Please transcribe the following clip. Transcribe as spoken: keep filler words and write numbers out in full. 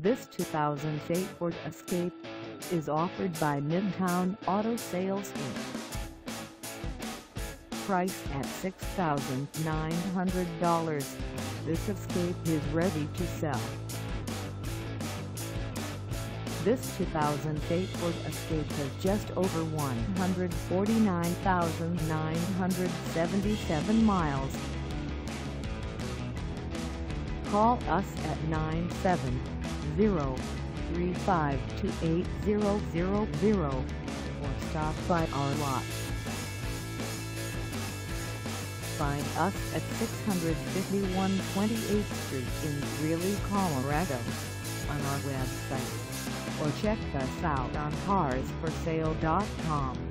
This two thousand eight Ford Escape is offered by Midtown Auto Sales Incorporated. Price at six thousand nine hundred dollars, this Escape is ready to sell. This two thousand eight Ford Escape has just over one hundred forty-nine thousand nine hundred seventy-seven miles. Call us at nine seven zero, three five two, eight zero zero zero or stop by our lot. Find us at six fifty-one twenty-eighth Street in Greeley, Colorado on our website, or check us out on cars for sale dot com.